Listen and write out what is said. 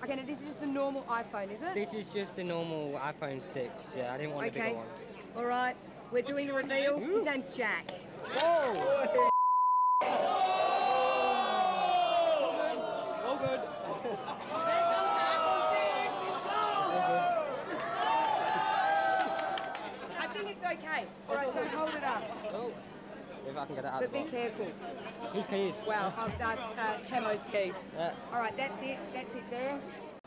Okay, now this is just the normal iPhone, is it? This is just a normal iPhone 6. Yeah, I didn't want a bigger one. All right. We're doing the reveal. His name's Jack. Whoa! All good. I think it's okay. All right, so hold it up. Oh, if I can get it out. But be careful. Whose keys? Wow, Camo's keys. Yeah. All right, that's it. That's it there.